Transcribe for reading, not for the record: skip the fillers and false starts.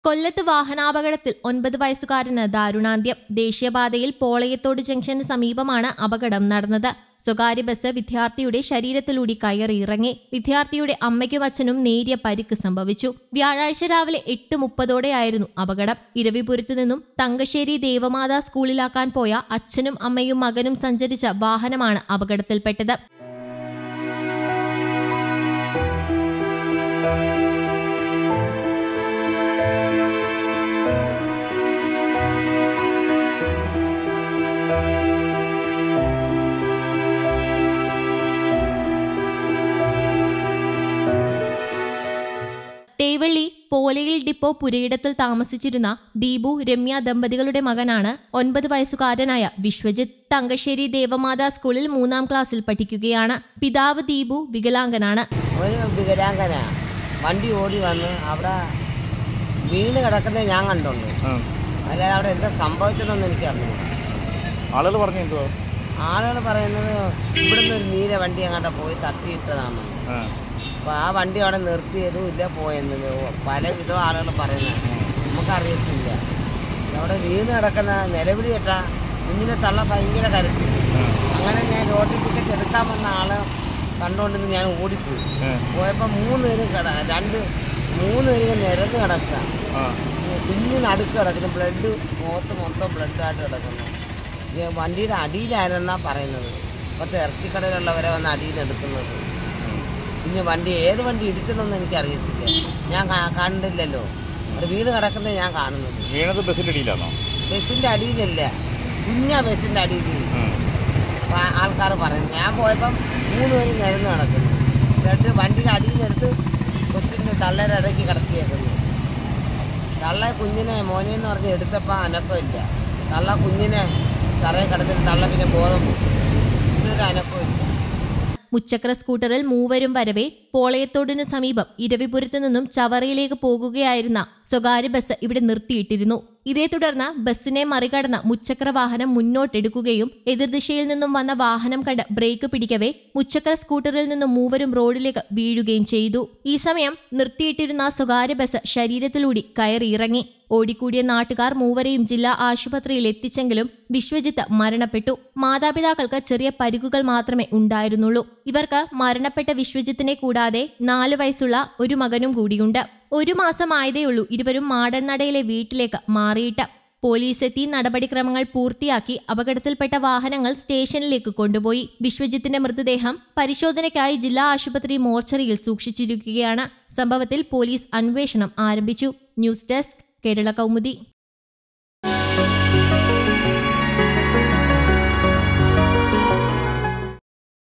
കൊല്ലത്ത് വാഹനാപകടത്തിൽ 9 വയസ്സുകാരന് ദാരുണാന്ത്യം. ദേശീയപാതയിൽ പോളയത്തോട് ജംഗ്ഷന് സമീപമാണ് അപകടം നടന്നത്. സ്വകാര്യ ബസ് വിദ്യാർത്ഥിയുടെ ശരീരത്തിലൂടെ കയറിയിറങ്ങി. വിദ്യാർത്ഥിയുടെ അമ്മയ്ക്കും അച്ഛനും നേരിയ പരിക്ക് സംഭവിച്ചു. വ്യാഴാഴ്ച രാവിലെ 8:30ഓടെയായിരുന്നു അപകടം. ഇരവിപുരത്തു നിന്നും തങ്കശ്ശേരി ദേവമാതാ സ്കൂളിലാക്കാൻ പോയ അച്ഛനും അമ്മയും മകനും സഞ്ചരിച്ച വാഹനമാണ് അപകടത്തിൽപ്പെട്ടത്. തേവള്ളി പോലയിൽ ഡിപ്പോ പുരയിടത്തിൽ താമസിച്ചിരുന്ന ദീപു രമ്യ ദമ്പതികളുടെ മകനാണ് 9 വയസ്സുകാരനായ വിശ്വജിത്ത്. തങ്കശ്ശേരി ദേവമാതാ സ്കൂളിൽ 3-ാം ക്ലാസ്സിൽ പഠിക്കുകയാണ്. പിതാവ് ദീപു വികലാംഗനാണ്. വണ്ടി ഓടി വന്ന് അവിടെ വീണ് കിടക്കുന്നത് ഞാൻ കണ്ടുണ്ട്. അല്ലാതെ അവിടെ എന്താ സംഭവിച്ചതെന്ന് എനിക്ക് അറിഞ്ഞു. ആളുകൾ പറയുന്നത് ഇവിടുന്ന് ഒരു നീല വണ്ടി അങ്ങോട്ട് പോയി തട്ടിയിട്ടതാണ്. അപ്പോൾ ആ വണ്ടി അവിടെ നിർത്തിയതും ഇല്ല, പോയെന്ന് പല വിധം ആളുകൾ പറയുന്നത് നമുക്കറിയത്തില്ല. അവിടെ വീണ് കിടക്കുന്ന നിലവിളി കേട്ടാ കുഞ്ഞിനെ തള്ള ഭയങ്കര കരച്ചിൽ. അങ്ങനെ ഞാൻ ലോട്ടറി ടിക്കറ്റ് എടുക്കാൻ വന്ന ആള് കണ്ടുകൊണ്ടിരുന്ന് ഞാൻ ഓടിപ്പോയി. പോയപ്പോൾ 3 പേരും 3 പേരും നിരന്ന് കിടക്കുക. കുഞ്ഞിന് അടുക്ക് കിടക്കുന്നു, ബ്ലഡ് മുഖത്ത് മൊത്തം ബ്ലഡായിട്ട് കിടക്കുന്നു. വണ്ടിയുടെ അടിയിലായിരുന്നാണ് പറയുന്നത്. കുറച്ച് ഇറച്ചിക്കടയിലുള്ളവരെ വന്ന് അടിയിൽ നിന്ന് എടുക്കുന്നത്. പിന്നെ വണ്ടി ഏത് വണ്ടി ഇടിച്ചതെന്നൊന്നും എനിക്കറിയത്തില്ല. ഞാൻ കണ്ടില്ലല്ലോ. അവിടെ വീട് കിടക്കുന്നത് ഞാൻ കാണുന്നത്. വീണത് ബസ്സിന്റെ അടിയിലാണോ? ബസ്സിന്റെ അടിയിലല്ല, ബസ്സിന്റെ അടിയിൽ ആൾക്കാർ പറയുന്നത്. ഞാൻ പോയപ്പം 3 പേര് നിരന്ന് കിടക്കുന്നു. എന്നിട്ട് വണ്ടിയുടെ അടിയിൽ നിന്നെടുത്ത് കൊച്ചിൻ്റെ തള്ളയുടെ ഇടയ്ക്ക് കിടത്തിയേക്കുന്നു. തള്ള കുഞ്ഞിനെ മോനെന്ന് പറഞ്ഞ് എടുത്തപ്പോൾ അനക്കമില്ല. തള്ള കുഞ്ഞിനെ തറയിൽ കിടത്തിട്ട് തള്ള പിന്നെ ബോധം ഇതിനൊരു അനക്കമില്ല. മുച്ചക്ര സ്കൂട്ടറിൽ മൂവരും വരവെ പോളയത്തോടിനു സമീപം ഇരവിപുരത്തു നിന്നും ചവറയിലേക്ക് പോകുകയായിരുന്ന സ്വകാര്യ ബസ് ഇവിടെ നിർത്തിയിട്ടിരുന്നു. ഇതേ തുടർന്ന് ബസ്സിനെ മറികടന്ന മുച്ചക്ര വാഹനം മുന്നോട്ടെടുക്കുകയും എതിർദിശയിൽ നിന്നും വന്ന വാഹനം കണ്ട് ബ്രേക്ക് പിടിക്കവേ മുച്ചക്ര സ്കൂട്ടറിൽ നിന്നും മൂവരും റോഡിലേക്ക് വീഴുകയും ചെയ്തു. ഈ സമയം നിർത്തിയിട്ടിരുന്ന സ്വകാര്യ ബസ് ശരീരത്തിലൂടെ കയറിയിറങ്ങി. ഓടിക്കൂടിയ നാട്ടുകാർ മൂവരെയും ജില്ലാ ആശുപത്രിയിൽ എത്തിച്ചെങ്കിലും വിശ്വജിത്ത് മരണപ്പെട്ടു. മാതാപിതാക്കൾക്ക് ചെറിയ പരിക്കുകൾ മാത്രമേ ഉണ്ടായിരുന്നുള്ളൂ. ഇവർക്ക് മരണപ്പെട്ട വിശ്വജിത്തിനെ കൂടാതെ 4 വയസ്സുള്ള ഒരു മകനും കൂടിയുണ്ട്. 1 മാസമായതേയുള്ളൂ ഇരുവരും മാടൻനടയിലെ വീട്ടിലേക്ക് മാറിയിട്ട്. പോലീസ് എത്തി നടപടിക്രമങ്ങൾ പൂർത്തിയാക്കി അപകടത്തിൽപ്പെട്ട വാഹനങ്ങൾ സ്റ്റേഷനിലേക്ക് കൊണ്ടുപോയി. വിശ്വജിത്തിന്റെ മൃതദേഹം പരിശോധനയ്ക്കായി ജില്ലാ ആശുപത്രി മോർച്ചറിയിൽ സൂക്ഷിച്ചിരിക്കുകയാണ്. സംഭവത്തിൽ പോലീസ് അന്വേഷണം ആരംഭിച്ചു. News desk Kerala Kaumudi.